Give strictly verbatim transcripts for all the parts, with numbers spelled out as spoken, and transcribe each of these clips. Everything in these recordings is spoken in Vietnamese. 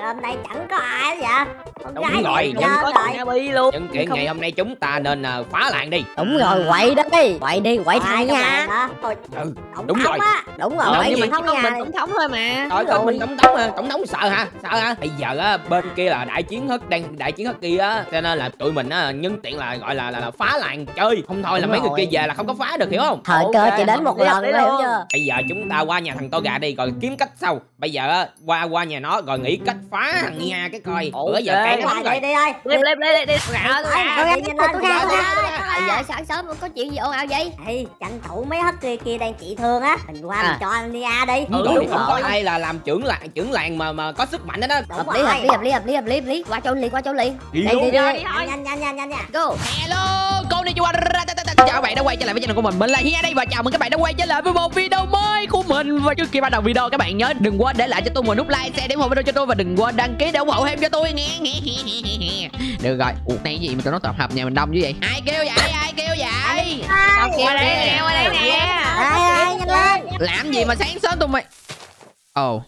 hôm nay chẳng có ai vậy. Con Đúng gái rồi, nhưng có rồi. Abby luôn. Nhân kiện ngày hôm nay chúng ta nên uh, phá làng đi. Đúng rồi, quậy đi, quậy đi, quậy thằng nha. Thôi, Ừ, tổng đúng thống rồi. á. Đúng rồi, Ờ, quậy nhưng gì mà không không nhà mình này. tổng thống thôi mà. Trời ơi, mình tổng thống hả? Tổng thống sợ hả? Sợ hả? Bây giờ á, bên kia là đại chiến hất đang đại chiến hất kia á, cho nên là tụi mình á nhân tiện là gọi là là, là phá làng chơi, không thôi là Đúng mấy rồi. người kia về là không có phá được, hiểu không? Thời Ok, cơ chỉ đến một đi lần đi thôi, hiểu luôn. chưa? Bây giờ chúng ta qua nhà thằng to gà đi rồi kiếm cách sau. Bây giờ á qua qua nhà nó rồi nghĩ cách phá thằng Nha cái coi. Bữa giờ Ok. cay Đi lắm đi rồi. đi ơi. Đi đi đi đi. Gà Tôi gà. ra, đi nhanh lên, tôi tôi ra, tôi ra. À, dạ sáng sớm có chuyện gì ồn ào vậy? Ê, tranh thủ mấy hất kia kia đang trị thương á, mình qua mình À. cho anh Nia đi. Ừ, đúng đúng không có rồi. ai là làm trưởng làng trưởng làng mà mà có sức mạnh đó đó. Đúng Hợp lý, hợp rồi. lý, hợp lý, hợp lý, hợp lý, hợp lý. Qua chỗ liền, qua chỗ liền. Đi Đây, luôn. đi, đi. Đi thôi. Nhanh nhanh nhanh nhanh nha. Go. Hello, cô đi chào chào bạn đã quay trở lại với channel của mình. Mình là Hia đây và chào mừng các bạn đã quay trở lại với một video mới của mình. Và trước khi bắt đầu video các bạn nhớ đừng quên để lại cho tôi một nút like, share để ủng hộ video cho tôi và đừng quên đăng ký để ủng hộ thêm cho tôi nghe. Được rồi. Ủa này cái gì mà tụi nó tập hợp nhà mình đông như vậy? Ai kêu vậy? Ai kêu vậy? Qua đây nè, qua đây nè. Ai ai nhanh lên. Làm gì mà sáng sớm tụi mày? Ồ.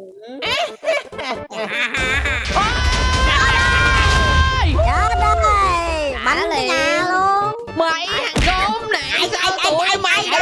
Chết ơi. Bắn cái liền. nhà luôn. Mày thằng khốn nạn sao tụi mày Trời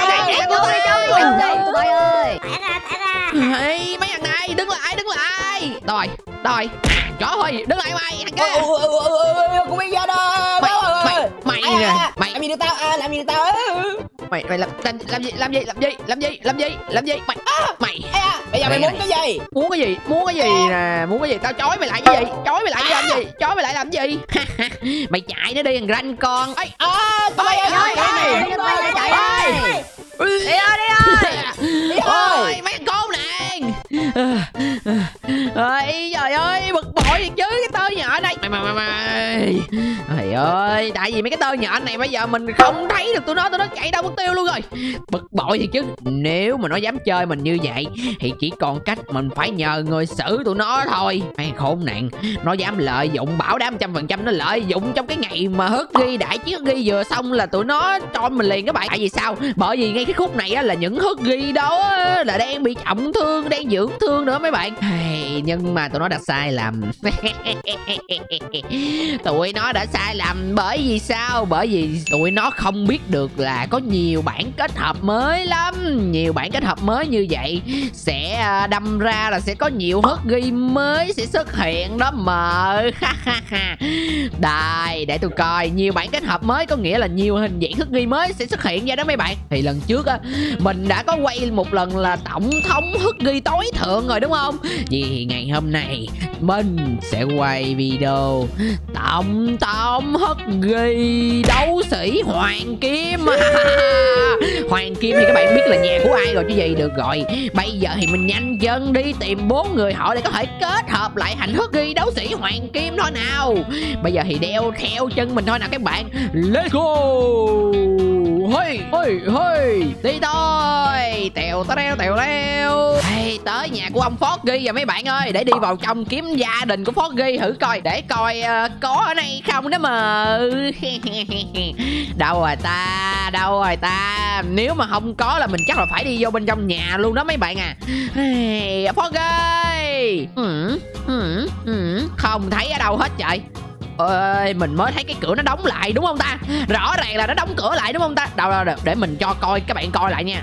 ơi. Tẻ ra tẻ ra. Hey, mấy thằng này đứng lại đứng lại. Rồi rồi chó thôi đứng lại mày thằng kia. Cũng bây giờ đó. Mày mày mày nè mày Làm gì được tao? À, làm gì được tao? mày mày làm làm làm gì làm gì làm gì làm gì làm gì làm gì mày mày Bây giờ mày muốn cái gì? muốn cái gì muốn cái gì nè muốn cái gì tao chói mày lại cái gì chói mày lại làm gì chói mày lại làm gì mày chạy nó đi thằng ranh con ấy À, tụi mày ơi, ơi, ơi, ơi, Đi ơi chạy ơi. Đi ơi, đi ơi. ôi mấy thằng con này ơi trời ơi bực bội thiệt chứ cái tơ nhỏ này mày mày mày mày trời ơi tại vì mấy cái tơ nhỏ này bây giờ mình không thấy được tụi nó tụi nó chạy đâu mất tiêu luôn rồi bực bội thiệt chứ nếu mà nó dám chơi mình như vậy thì chỉ còn cách mình phải nhờ người xử tụi nó thôi mấy khốn nạn nó dám lợi dụng bảo đảm trăm phần trăm nó lợi dụng trong cái ngày mà hớt ghi đại chiến hớt ghi vừa xong là tụi nó cho mình liền các bạn tại vì sao bởi vì ngay cái khúc này á là những hớt ghi đó á, là đang bị trọng thương đang dưỡng thương nữa mấy bạn hey, nhưng mà tụi nó đã sai lầm tụi nó đã sai lầm bởi vì sao bởi vì tụi nó không biết được là có nhiều bản kết hợp mới lắm nhiều bản kết hợp mới như vậy sẽ đâm ra là sẽ có nhiều hớt ghi mới sẽ xuất hiện đó mà đây để tôi coi nhiều bản kết hợp mới có nghĩa là nhiều hình dạng hớt ghi mới sẽ xuất hiện ra đó mấy bạn thì lần trước á mình đã có quay một lần là tổng thống hớt ghi tối thượng rồi đúng không vì ngày hôm nay mình sẽ quay video tổng thống hớt ghi đấu sĩ hoàng kim hoàng kim thì các bạn biết là nhà của ai rồi chứ gì được rồi bây giờ thì mình nhanh chân đi tìm bốn người họ để có thể kết hợp lại thành hớt ghi đấu sĩ hoàng kim thôi nào bây giờ thì đeo theo chân mình thôi nào các bạn let's go hôi hôi hôi đi thôi tèo tèo tèo leo hey, tới nhà của ông Foggy rồi mấy bạn ơi để đi vào trong kiếm gia đình của Foggy thử coi để coi uh, có ở đây không đó mà đâu rồi ta đâu rồi ta nếu mà không có là mình chắc là phải đi vô bên trong nhà luôn đó mấy bạn à hey, Foggy ừ, ừ, ừ. không thấy ở đâu hết trời ơi mình mới thấy cái cửa nó đóng lại đúng không ta rõ ràng là nó đóng cửa lại đúng không ta đâu đâu để mình cho coi các bạn coi lại nha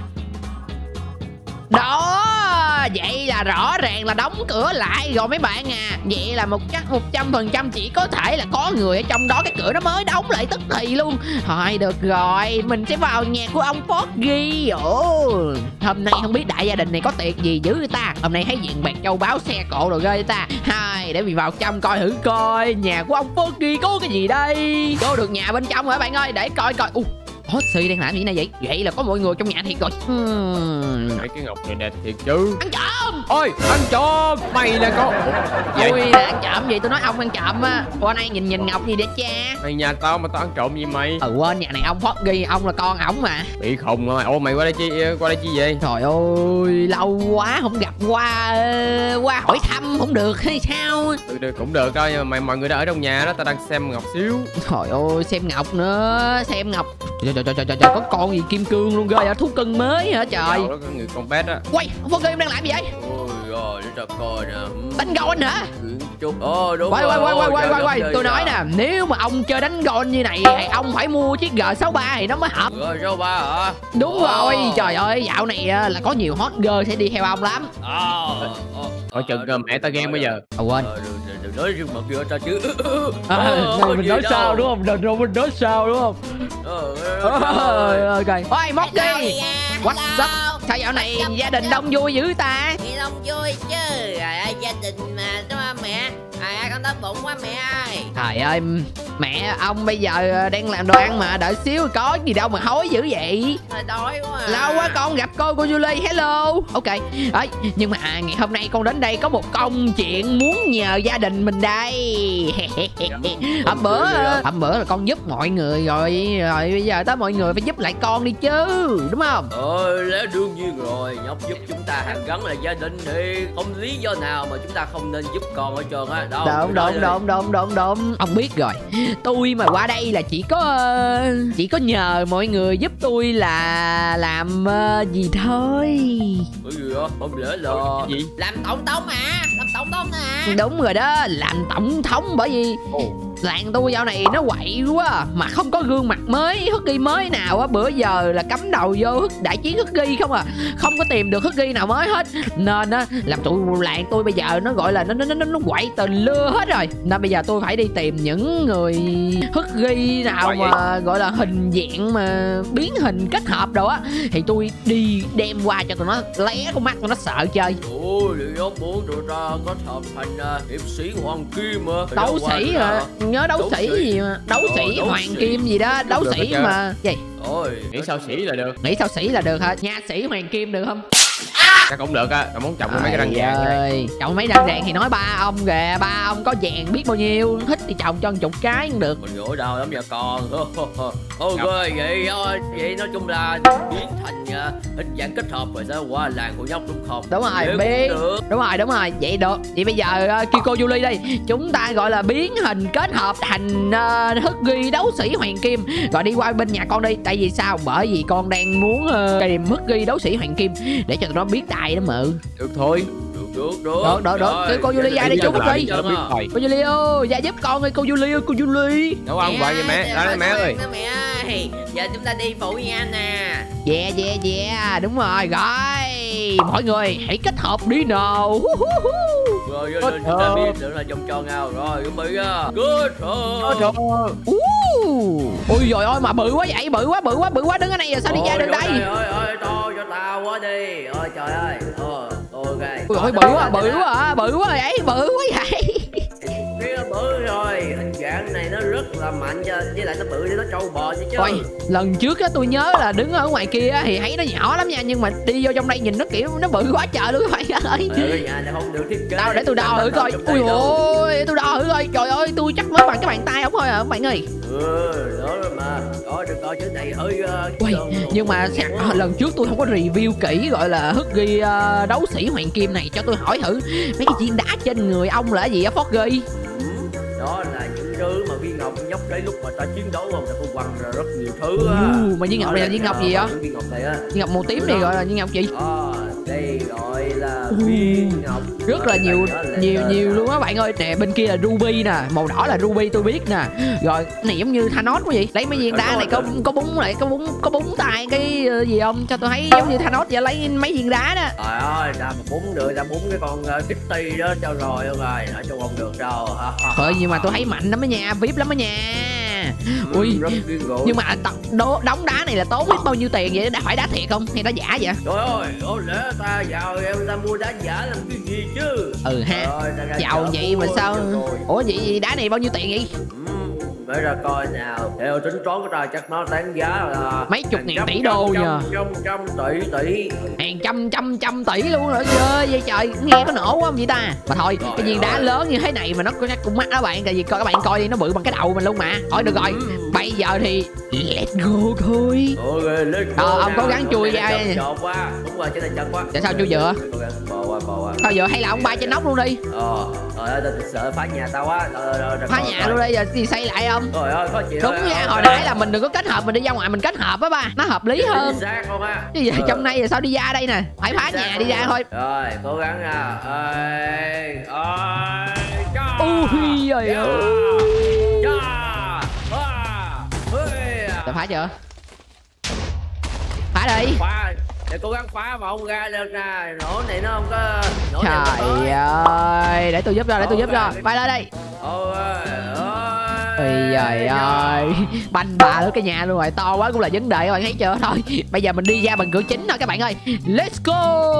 đó vậy là rõ ràng là đóng cửa lại rồi mấy bạn à vậy là một chắc một trăm phần trăm chỉ có thể là có người ở trong đó cái cửa nó mới đóng lại tức thì luôn thôi được rồi mình sẽ vào nhà của ông Foggy ồ hôm nay không biết đại gia đình này có tiệc gì dữ người ta hôm nay thấy diện bạc châu báu xe cộ rồi ghê người ta hai để mình vào trong coi thử coi nhà của ông Foggy có cái gì đây vô được nhà bên trong hả bạn ơi để coi coi uh, hot xì đang làm gì này vậy vậy là có mọi người trong nhà thiệt rồi hmm. Mấy cái ngọc này đẹp thiệt chứ ăn trộm ôi ăn trộm mày là con ui là ăn trộm gì tôi nói ông ăn trộm á qua đây nhìn nhìn ngọc gì để cha mày nhà tao mà tao ăn trộm gì mày ừ quên nhà này ông Foggy ông là con ổng mà bị khùng mà mày ô mày qua đây chi qua đây chi vậy trời ơi lâu quá không gặp qua qua hỏi thăm không được hay sao ừ, được, cũng được đâu nhưng mà mày mọi người đã ở trong nhà đó tao đang xem ngọc xíu trời ơi xem ngọc nữa xem ngọc trời trời trời trời, trời, trời có con gì kim cương luôn ghê vậy thú cưng mới hả trời đó có người con pet á quay ông Foggy em đang làm gì vậy Ôi rồi để cho coi nè. đánh gôn hả chút. Ồ đúng Quay rồi. quay quay quay Ồ, quay dạ, quay đúng quay rồi, tôi dạ. nói nè, nếu mà ông chơi đánh gôn như này thì ông phải mua chiếc G sáu ba thì nó mới hợp. Rồi số ba hả? Đúng Ồ. rồi, trời ơi, dạo này á, là có nhiều hot girl sẽ đi theo ông lắm. Ờ, Coi chừng cơ, mẹ tao ghen bây giờ. À, quên. Ờ, đừng- đừng- đừng nói riêng mặt kia ta chứ. À, Ờ, này mình gì nói đâu. sao đúng không? Rồi mình nói sao đúng không? Ờ, Ờ, ờ, ok. Ôi Mocky, what's up? Hello. Sao dạo này gia đình đông vui dữ ta? Thì đông vui chứ. Trời ơi, gia đình mà đúng không mẹ? Trời ơi, con đói bụng quá mẹ ơi. Trời ơi, mẹ ông bây giờ đang làm đồ ăn mà, đợi xíu có gì đâu mà hối dữ vậy. Thôi đói quá à. Lâu quá con gặp cô cô Julie, hello. Ok, ấy nhưng mà à, ngày hôm nay con đến đây có một công chuyện muốn nhờ gia đình mình đây. Hôm bữa hôm bữa là con giúp mọi người rồi, rồi bây giờ tới mọi người phải giúp lại con đi chứ, đúng không? Ờ, lẽ đương nhiên rồi, nhóc giúp chúng ta hàng gắn là gia đình thì không lý do nào mà chúng ta không nên giúp con hết trơn á. Đâu, Đúng đúng đúng đúng đúng đúng. Ông biết rồi, tôi mà qua đây là chỉ có ờ, chỉ có nhờ mọi người giúp tôi là làm ờ, gì thôi. Cái gì á? Không lẽ là Cái gì? Làm tổng thống mà. Làm tổng thống nè. Đúng rồi đó, làm tổng thống, bởi vì Ồ. làng tôi dạo này nó quậy quá mà không có gương mặt mới, Huggy mới nào á. Bữa giờ là cắm đầu vô Hug- đại chiến Huggy không à, không có tìm được Huggy nào mới hết, nên á làm tụi làng tôi bây giờ nó gọi là nó nó nó nó quậy tờ lưa hết rồi, nên bây giờ tôi phải đi tìm những người Huggy nào Quậy mà gọi là hình dạng mà biến hình kết hợp đồ á, thì tôi đi đem qua cho tụi nó lé con mắt tụi nó sợ chơi. ôi, thì nhóc muốn tụi ta có hợp thành uh, hiệp sĩ Hoàng Kim mà. Thì Đấu đâu qua sĩ nữa hả? hả? Nhớ đấu Đấu sĩ sĩ. gì mà đấu Ờ, sĩ đấu hoàng sĩ. kim gì đó, đấu Được sĩ hết trơn. mà gì Ôi, Nghĩ sao sĩ là được. nghĩ sao sĩ là được hả? Nha sĩ hoàng kim được không? Chắc cũng được á. Tao muốn trồng mấy cái răng vàng vậy. ơi, trồng mấy răng vàng thì nói ba ông kìa, ba ông có vàng biết bao nhiêu, thích thì trồng cho một chục cái cũng được. mình gỗ đau lắm nha con. Ok, vậy thôi, vậy nói chung là biến thành uh, hình dạng kết hợp rồi sẽ qua làng của nhóc đúng không? Đúng rồi, Vậy cũng biến được. đúng rồi đúng rồi vậy được. Vậy bây giờ uh, Kiko Julie đây, chúng ta gọi là biến hình kết hợp thành uh, Huggy đấu sĩ hoàng kim, rồi đi qua bên nhà con đi. Tại vì sao? Bởi vì con đang muốn uh, tìm Huggy đấu sĩ hoàng kim để cho tụi nó biết tay đó mà. Được thôi. Được, được, được. Được, được, được. Rồi, Cái cô Julie vậy ra thì đây chú giờ Cúc lại đi. cho Nó biết nó. rồi. Cô Julie ơi, ra giúp con ơi cô Julie ơi, cô Julie. Nấu ăn gọi vậy mẹ. Ra đây mẹ ơi. Đó, mẹ ơi. Giờ chúng ta đi phụ nha nè. Yeah yeah yeah, đúng rồi. Rồi, mọi người hãy kết hợp đi nào. Rồi, cho nên chúng ta biết được là vòng tròn nào. Rồi, chuẩn bị á. Kết hợp. Ui trời ơi, mà bự quá vậy, bự quá, bự quá, bự quá, đứng ở đây rồi sao đi ra được đây? Ôi, ôi, ôi, to cho tao quá đi. Ôi trời ơi. Ờ, ok. Ui ôi, bự quá, bự quá à, bự quá vậy, bự quá vậy. Cái nó bự rồi, hình dạng này nó rất là mạnh cho, với lại nó bự để nó trâu bò chứ chứ. Ôi, lần trước á tôi nhớ là đứng ở ngoài kia á thì thấy nó nhỏ lắm nha, nhưng mà đi vô trong đây nhìn nó kiểu nó bự quá trời luôn các bạn ơi. Ờ, cái nhà này không được thiết kế. Đâu để tôi đo thử coi. Ui ôi, tôi đo thử coi. Trời ơi, tôi chắc mới bằng cái bàn tay ông thôi à các bạn ơi. Ừ, đó rồi mà. Đó, đừng coi chữ này hơi uh, Ui, nhưng mà sẽ, lần trước tôi không có review kỹ gọi là Huggy uh, đấu sĩ hoàng kim này, cho tôi hỏi thử mấy cái viên đá trên người ông là gì á Foggy? đó là những thứ mà viên ngọc nhóc đấy lúc mà ta chiến đấu không, ta có quăng ra rất nhiều thứ á. Ừ, mà viên ngọc này là viên ngọc gì á? Những viên ngọc này á, Viên ngọc màu tím này gọi là viên ngọc gì? à, đây gọi là viên ngọc Rất là nhiều nhiều nhiều luôn á bạn ơi. Nè bên kia là ruby nè, màu đỏ là ruby tôi biết nè. Rồi cái này giống như Thanos quá vậy. Lấy mấy viên đá này có có búng lại có búng có búng tay cái uh, gì không? Cho tôi thấy giống như Thanos vậy, lấy mấy viên đá đó. trời ơi, ta mà búng được, ta búng cái con uh, Kitty đó cho rồi luôn rồi, nói chung không được đâu. Thôi nhưng mà tôi thấy mạnh lắm đó nha, vip lắm đó nha. Ui, rất kiên gỗ. nhưng mà tận đố đóng đá này là tốn biết bao nhiêu tiền vậy? Đã phải đá thiệt không hay đá giả vậy? trời ơi, ôi lẽ ta giàu em ta mua đá giả làm cái gì chứ? Ừ ha, Trời ơi, ta ra giàu chợ vậy mà mua sao? cho rồi. Ủa vậy, vậy đá này bao nhiêu tiền vậy? Để ra coi nào, theo tính toán của ta chắc nó đáng giá là Mấy chục hàng ngàn trăm, tỷ trăm, đô trăm, nhờ. trăm trăm tỷ tỷ. Hàng trăm trăm trăm tỷ luôn rồi chơi vậy trời, nghe có nổ quá không vậy ta? Mà thôi, Trời cái viên đá ơi. lớn như thế này mà nó chắc cũng mắc đó bạn, tại vì coi các bạn coi đi, nó bự bằng cái đầu mình luôn mà. Thôi được rồi, bây giờ thì let's go thôi. Ok, let's go. Ờ, ông nào. cố gắng chui Cái này ra nó nha. chột chột quá, đúng rồi, cái này chật quá. Tại sao chui dựa? Cố gắng bò qua bò qua. Thôi giờ hay là ông bay trên nóc luôn đi. Ờ, trời ơi, tao sợ phá nhà tao quá. Ờ, rồi, rồi, Phá rồi, nhà rồi. luôn đi, giờ đi xây lại không? Trời ơi, khó chịu. Đúng rồi. nha, Ờ, hồi rồi. nãy là mình đừng có kết hợp, mình đi ra ngoài mình kết hợp á ba, nó hợp lý hơn. Chính xác không á? Chứ giờ Ờ. trong này giờ sao đi ra đây nè, phải phá Chính xác nhà đi không ra á? thôi. Rồi, cố gắng nha. Ơi, ơi, cho. Ui giời ơi. Đã phá chưa? Phá đi. Phá, để cố gắng phá mà không ra được nè. Nổ này nó không có. Nổ Trời ơi, để tôi giúp cho, để tôi giúp cho. Bay lên đây. Ôi Ôi giời ơi, banh bà lên cái nhà luôn rồi, to quá cũng là vấn đề các bạn thấy chưa. Thôi bây giờ mình đi ra bằng cửa chính thôi các bạn ơi. Let's go.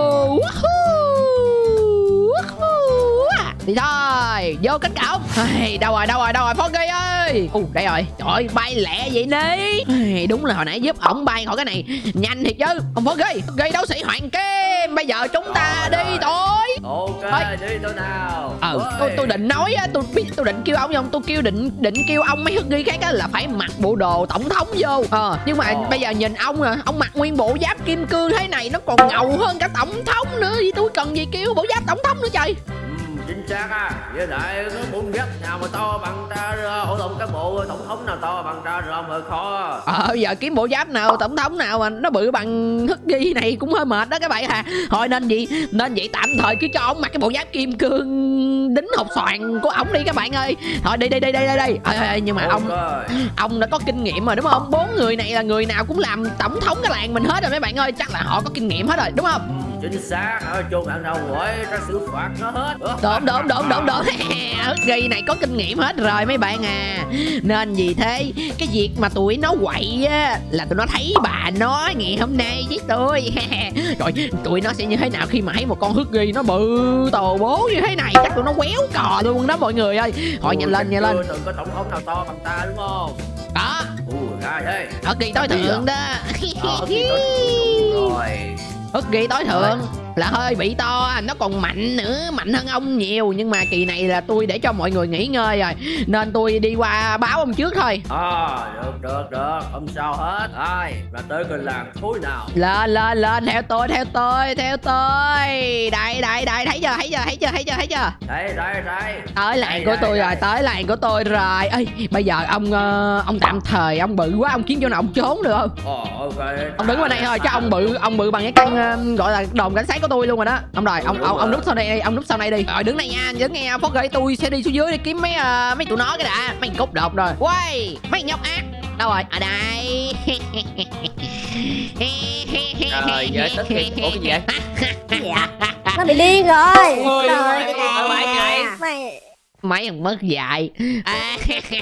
Đi thôi, vô cánh cổng. Hey, đâu rồi, đâu rồi, đâu rồi Foggy ơi. Ù, đây rồi. Trời ơi, bay lẹ vậy đi. Hey, đúng là hồi nãy giúp ổng bay khỏi cái này nhanh thiệt chứ. Ông Foggy, Foggy đấu sĩ Hoàng Kim. Bây giờ chúng ta đi thôi. Ok, Ôi. đi tôi nào. Ờ, tôi, tôi định nói á, tôi biết tôi định kêu ông nhưng tôi kêu định định kêu ông mấy Huggy khác á là phải mặc bộ đồ tổng thống vô. Ờ, nhưng mà oh. bây giờ nhìn ông à, ông mặc nguyên bộ giáp kim cương thế này nó còn ngầu hơn cả tổng thống nữa. Vì tôi cần gì kêu bộ giáp tổng thống nữa trời. Chính xác á, với lại có bộ giáp nào mà to bằng ta ổ lộn cái bộ tổng thống nào to bằng ta rồi mà khó. Ờ giờ kiếm bộ giáp nào tổng thống nào mà nó bự bằng Huggy này cũng hơi mệt đó các bạn à. Thôi nên gì nên vậy tạm thời cứ cho ông mặc cái bộ giáp kim cương đính hột xoàn của ổng đi các bạn ơi. Thôi đi đi đi đi đi đi. À, nhưng mà okay. ông ông đã có kinh nghiệm rồi đúng không? Bốn người này là người nào cũng làm tổng thống cái làng mình hết rồi mấy bạn ơi, chắc là họ có kinh nghiệm hết rồi đúng không? Chính xác, ở chung bạn đâu rồi ta xử phạt nó hết. Đúng đúng đúng đúng đúng. Huggy này có kinh nghiệm hết rồi mấy bạn à. Nên vì thế cái việc mà tụi nó quậy á là tụi nó thấy bà nó ngày hôm nay với tôi. Rồi tụi nó sẽ như thế nào khi mà thấy một con Huggy nó bự tồ bố như thế này, chắc tụi nó quéo cò luôn đó mọi người ơi. Thôi nhanh lên nhanh lên. Đừng có tổng thống nào to bằng ta đúng không? Đó. Huggy tối thượng đó. Huggy tối thượng là hơi bị to, nó còn mạnh nữa, mạnh hơn ông nhiều. Nhưng mà kỳ này là tôi để cho mọi người nghỉ ngơi rồi nên tôi đi qua báo ông trước thôi. À, được được được, không sao hết. Ai là tới kênh làng thối nào. Lên lên lên theo tôi theo tôi theo tôi. Đây đây đây, thấy chưa thấy chưa thấy chưa thấy chưa thấy chưa đây đây đây tới làng của tôi rồi, tới làng của tôi rồi. Ê bây giờ ông uh, ông tạm thời ông bự quá, ông kiếm chỗ nào ông trốn được không? Ồ, okay. Ông đứng qua đây thôi chứ ông bự ông bự bằng cái căn uh, gọi là đồn cảnh sát của tôi luôn rồi đó. Ông rồi ông ông ông núp sau đây đi, ông núp sau này đi. Rồi đứng đây nha, đứng nghe Foggy, tôi sẽ đi xuống dưới để kiếm mấy uh, mấy tụi nó cái đã, mấy cốt đột rồi. Quay mấy nhóc ác đâu rồi? Ở đây. Trời ơi, tức thiệt. Ủa cái gì vậy? Cái gì à? Nó bị điên rồi. Ôi, trời ơi, mày mấy thằng mất dạy. À.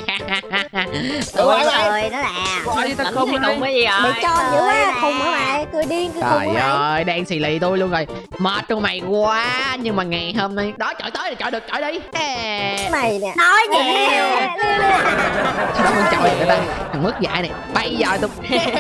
Ủa rồi nó là Ôi ta không đụng cái gì rồi? bị cho dữ quá, khùng hả mày? Cười điên cười khùng Trời hả mày? ơi, đang xì lì tôi luôn rồi. Mệt trong mày quá. Nhưng mà ngày hôm nay đó chọi tới thì chọi được, chọi đi. Mày nè nói nhiều. Sao đó muốn chọi người ta? Thằng mất dạy này. Bây giờ tụi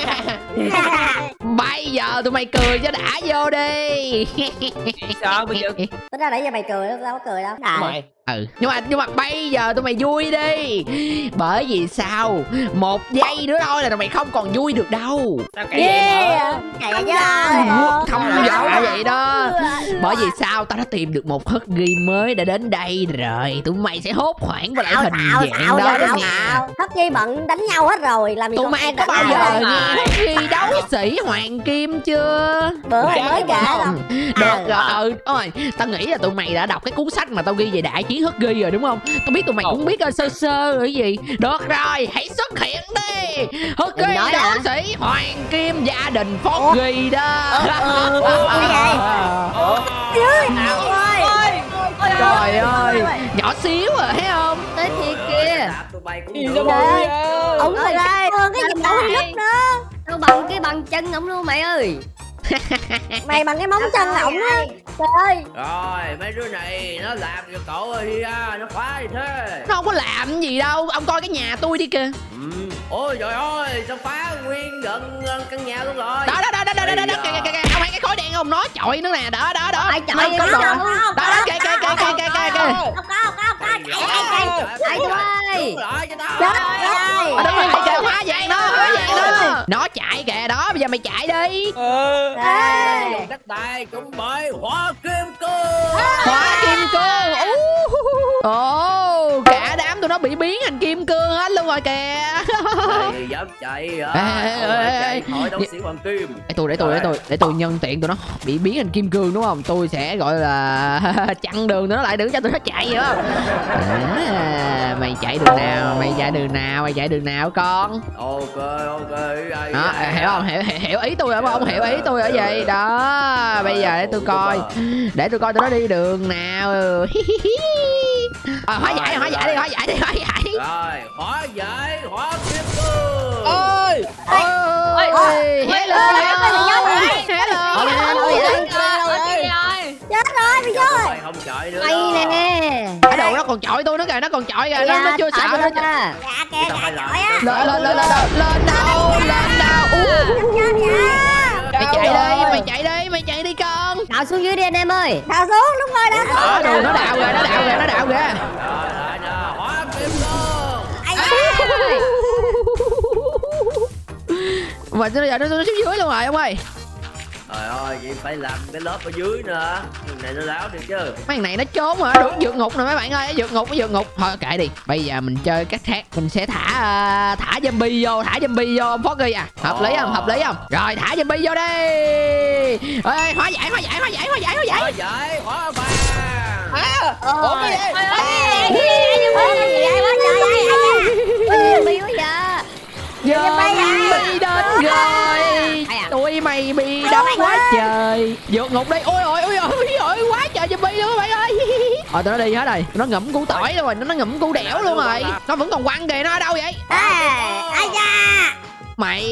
bây giờ tụi mày cười cho đã vô đi. Sao bây giờ? Tính ra nãy giờ mày cười đâu, đâu có cười đâu. Mày Ừ, nhưng mà nhưng mà bây giờ tụi mày vui đi. Bởi vì sao? Một giây nữa thôi là tụi mày không còn vui được đâu. Sao kệ vậy? Kệ chứ. Không dọa vậy đó. Bởi vì sao? Tao đã tìm được một Huggy mới đã đến đây rồi. Tụi mày sẽ hốt hoảng và lại hình dạng đó đó nha. Huggy bận đánh nhau hết rồi. Làm gì tụi còn mày có bao giờ nghe Huggy đấu sĩ Hoàng Kim chưa? Bữa mày mới kể đâu. Được rồi, ơi, tao nghĩ là tụi mày đã đọc cái cuốn sách mà tao ghi về đại chiến Huggy rồi đúng không? Tao biết tụi mày cũng biết sơ sơ rồi cái gì. Được rồi, hãy xuất hiện đi. Huggy đấu sĩ Hoàng Kim gia đình Foggy đó. Trời ơi, nhỏ xíu à thấy không? Tới thiệt kìa. Ông rồi đây, cái gì đâu lúc nữa. Tôi bằng cái bằng chân ổng luôn mày ơi. Mày bằng cái móng chân ổng á. Trời ơi. Rồi mấy đứa này nó làm cho cậu ơi, nó phá gì thế? Nó không có làm gì đâu, ông coi cái nhà tôi đi kìa. Ừ. Ôi trời ơi, sao phá nguyên gần căn nhà luôn rồi. Đó đó đó đó đó đó, đó. Kìa, kìa, kìa. Ông thấy cái khối đen không? Nó chọi nữa nè, đó đó đó. Ai chọi có đó? đó đó, kìa kìa kìa kìa kìa kìa. Không có không có không có. Chạy chạy chạy. Trời ơi. Đúng rồi, kìa hóa vàng đó, hóa vàng đó. Nó chạy kìa đó, bây giờ mày chạy đi. Ờ. Dùng cách tay cũng bởi Hỏa Kim Cương. Hỏa Kim Cương. Ồ, cả đám tụi nó bị biến thành kim cương hết luôn rồi kìa. Ê, dám chạy hả? Ê, ê, ê, chạy ê. hỏi đấu sĩ hoàng kim. Để tôi để tôi để tôi để tôi nhân tiện tụi nó bị biến thành kim cương đúng không? Tôi sẽ gọi là chặn đường tụi nó lại, đừng cho tụi nó chạy nữa. À, mày chạy đường nào? Mày chạy đường nào? Mày chạy đường nào con? Ok ok. Ai, Đó, ai, hiểu không? Hiểu, hiểu, hiểu ý tôi không? Ông hiểu ý tôi ở gì? Đó, bây giờ để tôi coi. Để tôi coi tụi nó đi đường nào. À, hóa giải, hóa giải đi, hóa giải đi, hóa giải. Rồi, hóa giải, hóa kim cương. Ôi Ôi, ôi, hello, hello. Chết rồi, bị rồi. Mày không chạy nữa. Mày nè. Cái đồ nó còn chọi tôi nữa kìa, nó còn chọi kìa, nó, nó chưa sợ nó. Dạ kìa, dạ chọi á. Lên lên lên lên lên đâu, lên đâu. Mày chạy đi, mày chạy đi, mày chạy đi con. Đào xuống dưới đi anh em ơi. Đào xuống, đúng rồi, đào Đó, xuống. đường nó đào kìa, nó đào kìa, nó đào kìa. Rồi, lại nè, hóa kim cương. Ai da. Mà nó giờ nó xuống dưới luôn rồi ông ơi. Trời ơi, vậy phải làm cái lớp ở dưới nữa. Đường này nó láo đi chứ. Mấy thằng này nó trốn hả? Đúng vượt ngục nè mấy bạn ơi, vượt ngục, vượt ngục. Thôi kệ đi. Bây giờ mình chơi cách khác, mình sẽ thả uh, thả zombie vô, thả zombie vô ông Foggy à. Hợp lý không? Hợp lý không? Rồi thả zombie vô đi. Ê, hóa giải, hóa giải, hóa giải, hóa giải, hóa giải. Hóa giải, hóa vàng. à, ủa cái gì Zombie đến rồi. Tụi mày bị đập quá trời. Vượt ngục đi. Ôi ôi ôi ôi ôi quá trời zombie luôn các bạn ơi. Ờ tụi nó đi hết rồi. Nó ngậm củ tỏi luôn rồi, nó ngậm củ đẻo luôn rồi. Nó vẫn còn quăng kìa, nó ở đâu vậy? Ai da. Mày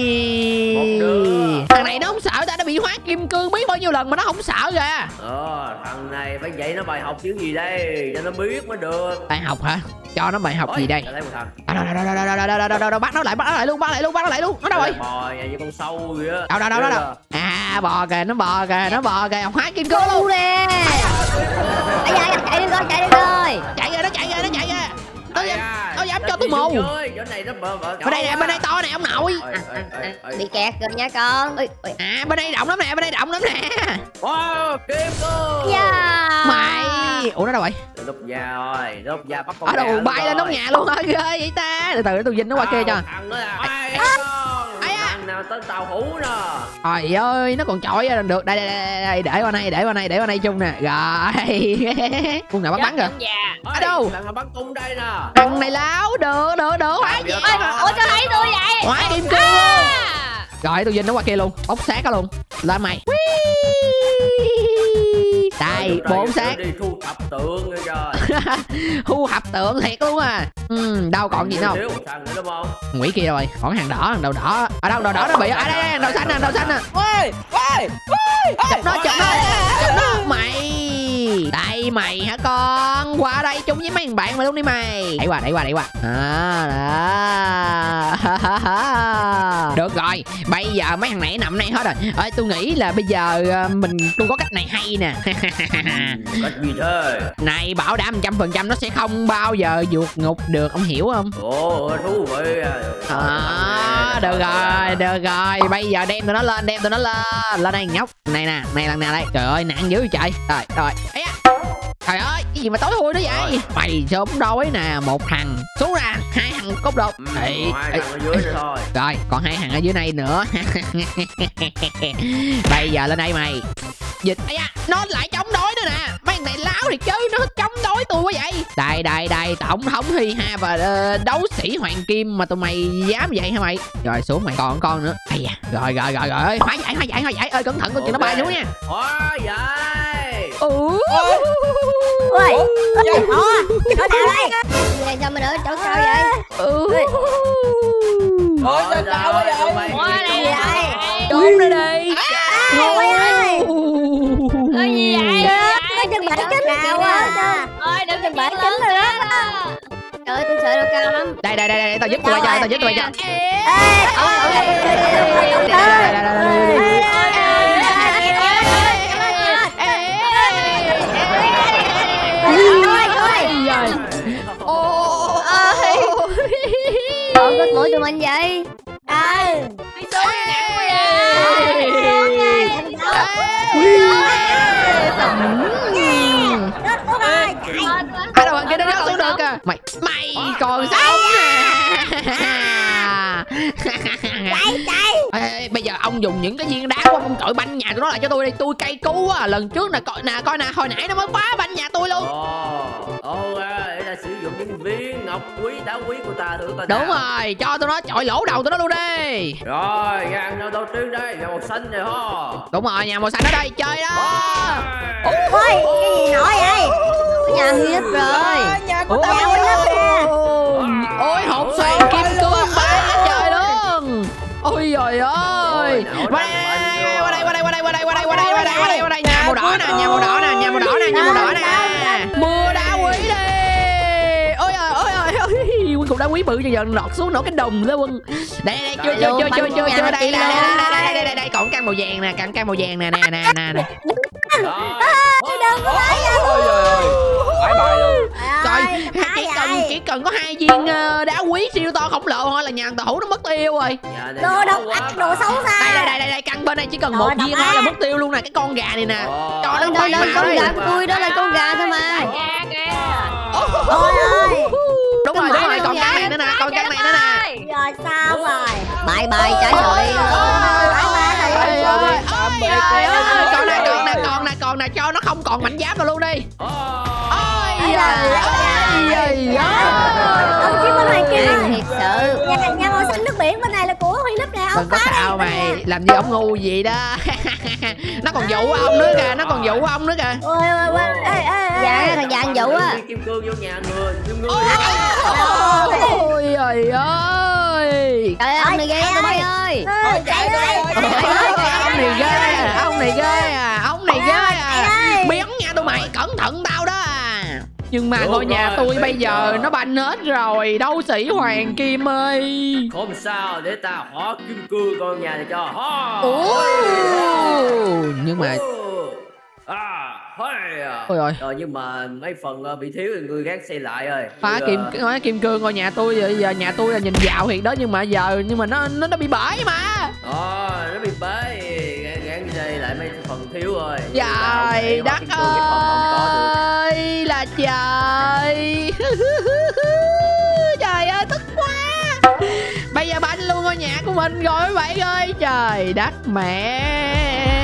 thằng này nó không sợ ta, nó bị hóa kim cương biết bao nhiêu lần mà nó không sợ kìa. Ờ, thằng này phải dạy nó bài học tiếng gì đây cho nó biết mới được. Bài học hả? Cho nó bài học Ôi, gì đây? thấy một thằng. À, đâu, đâu, đâu, đâu, đâu, đâu, đâu, đâu, đâu, bắt nó lại, bắt nó lại luôn, bắt nó lại luôn, bắt nó lại luôn. Nó đâu rồi? Bò như con sâu vậy á. Đâu, đâu, đâu, đâu, đâu. À, bò kìa, nó bò kìa, nó bò kìa, hóa kim cương luôn. nè. Bây giờ chạy đi con, chạy đi rồi. Chạy kìa, nó chạy kìa, nó chạy kìa. Nó dám, nó dám cho tôi mù. Chỗ này nó bờ bờ. Bên đây nè, bên đây to nè ông nội. Bị kẹt rồi nha con. Ôi, ôi. À, bên đây rộng lắm nè, bên đây rộng lắm nè. Wow, kim cương. Yeah. Mày, ủa nó đâu vậy? Lúc già rồi, lúc già bắt con. Ở đâu bay lên nóc nhà luôn hả? Ghê vậy ta. Từ từ để tôi dinh nó qua kia cho. Thằng đó là ai con? Thằng nào tên tàu hũ nè. Trời ơi, nó còn chọi ra được. Đây đây đây, đây. Để qua này, để qua này, để qua này chung nè. Rồi. Con nào bắn bắn kìa. Ở đâu? Thằng nào bắn cung đây nè. Thằng này láo, được được được. Hóa gì? Ủa sao thấy tôi vậy? Hóa kim cương luôn. Rồi tôi dinh nó qua kia luôn. Bóc xác nó luôn. Lên mày. Đây, bốn xác. Đi thu thập tượng rồi trời. Thu thập tượng thiệt luôn à. Ừ, đâu còn gì nữa không? Thiếu một thằng nữa đúng không? Quỷ kia rồi, còn hàng đỏ, hàng đầu đỏ. Ở đâu đầu đỏ nó bị? Ở đây, đây, đầu xanh nè, đầu xanh nè. ôi ôi Chụp nó, chụp nó, chụp nó. Mày. Đây mày hả con? Qua đây chung với mấy thằng bạn mày luôn đi mày. Đẩy qua, đẩy qua, đẩy qua. À, đó. Được rồi, bây giờ mấy thằng này nằm đây hết rồi. Ơi tôi nghĩ là bây giờ mình tôi có cách này hay nè. Cách gì thế? Này bảo đảm một trăm phần trăm nó sẽ không bao giờ vượt ngục được, ông hiểu không? Ồ, thú vị à. À, được rồi, được rồi. Bây giờ đem tụi nó lên, đem tụi nó lên. Lên đây nhóc. Này nè, này lần nào đây. Trời ơi, nặng dữ trời. Rồi, rồi. Ấy à. Trời ơi, cái gì mà tối thui đó vậy? Rồi. Mày sớm đói nè, một thằng xuống ra, hai thằng cốt đột. Ừ, hai thằng ở dưới nữa thôi. Rồi, còn hai thằng ở dưới này nữa. Bây giờ lên đây mày. Dịch, ấy à, nó lại chống đối nữa nè. Mấy thằng này láo thì chứ, nó chống đối tôi quá vậy. Đây, đây, đây, tổng thống Hi Ha và uh, đấu sĩ Hoàng Kim mà tụi mày dám vậy hả mày? Rồi xuống mày, còn con nữa. Ây da, rồi, rồi, rồi, rồi, hóa giải, hóa giải, hóa giải. Ơi, cẩn thận, con chuyện nó bay xuống nha. Hóa giải. Ừ. Ôi, ôi, nó nào đây? Này sao mà đỡ chỗ sao vậy? Ừ. ôi sao sao vậy Ôi đây đây. Trốn ra đi. Ôi ơi. Cái gì vậy? Có chân bảy kính nào á. Ôi đừng chân bảy kính rồi đó. Trời ơi tôi sợ nó cao lắm. Đây, đây, đây, đây, tao giúp tụi mày cho, tao giúp tụi mày cho. Ê, ôi, ôi, Đây, đây, đây, đây. Ôi có mũi tụi mình vậy? ờ. Đi xuống nè vậy. Rớt xuống rồi, chạy. À đâu, thằng kia nó rớt xuống được kìa. Mày Mày còn sống à? Chạy chạy. Ê, bây giờ ông dùng những cái viên đá của ông trội banh nhà tụi nó lại cho tôi đi, tôi cay cú á. Lần trước nè coi nè coi nè hồi nãy nó mới phá banh nhà tôi luôn. Ồ, ồ để là sử dụng những viên ngọc quý đá quý của ta thử coi. Đúng rồi, cho tụi nó chọi lỗ đầu tụi nó luôn đi. Rồi, gan nào đầu tiên đây, nhà màu xanh này ho. Đúng rồi, nhà màu xanh ở đây chơi đó. Ôi cái gì nổi vậy? Nhà hiếp rồi. Nhà của tao nhà lắm nè. Ôi hộp xoàn kim cương bay lên trời luôn. Ôi trời ơi. Qua đây qua đây qua đây qua đây qua đây qua đây qua đây qua đây qua đây qua đây nhà màu đỏ nè, nhà màu đỏ nè, nhà màu đỏ nè, nhà màu đỏ nè. Mưa đá quý đi. Ôi ơi ôi ơi ôi cục đá quý bự giờ lọt xuống nổ cái đồng đó quân. Đây đây chưa chưa chưa chưa chưa chưa đây đây đây đây đây đây còn căn màu vàng nè, căn căn màu vàng nè nè nè nè nè. Đừng có lấy Ôi trời ơi. Bye bye luôn. Trời, chỉ cần chỉ cần có hai viên uh, đá quý siêu to khổng lồ thôi là nhà tàu hủ nó mất tiêu rồi. Đồ độc ác, đồ xấu xa. Đây đây đây đây căn bên đây chỉ cần một viên thôi là mất tiêu luôn nè, cái con gà này nè. Cho nó Đó là con gà của tôi, đó là con gà thôi mà. Ôi ơi. Đúng rồi, đúng rồi, còn căn này nữa nè, còn căn này nữa nè. Rồi sao rồi? Bye bye trái sợi. Trời ơi, còn nè, còn nè, còn nè, còn nè, cho nó không còn mảnh giáp rồi luôn đi. Ôi giời ơi. Ông kia bên này kia. Thiệt sự. Nhà, nhà màu xanh nước biển bên này là của Huy Lấp nè. Đừng có sao mày, làm gì ông ngu gì đó. Nó còn dụ ông nữa kìa, nó còn dụ ông nữa kìa. Ôi ôi ôi. Ê ê. Dạ thằng già dụ á. Kim cương vô nhà người, kim người. Ôi trời ơi. Trời ơi ông này ghê tụi bay ơi. Chạy ơi. Ông này ghê à, ông này ghê à, ông này ghê à. Biến nha tụi mày, cẩn thận tao đó à. Nhưng mà ngôi nhà tôi bây giờ nó banh hết rồi, đâu sĩ Hoàng Kim ơi. Không sao, để ta hóa kim cương con nhà này cho. Ủa. Nhưng mà à, ôi rồi. Rồi nhưng mà mấy phần uh, bị thiếu thì người gắng xây lại rồi. Phá kim nói kim cương ngôi nhà tôi giờ, giờ nhà tôi là nhìn giàu thiệt đó, nhưng mà giờ nhưng mà nó nó nó bị bể mà. Ờ, nó bị bể, gắng xây lại mấy phần thiếu rồi. Trời đất ơi là trời. Trời ơi tức quá. Bây giờ banh luôn ngôi nhà của mình rồi mấy bạn ơi. Trời đất mẹ.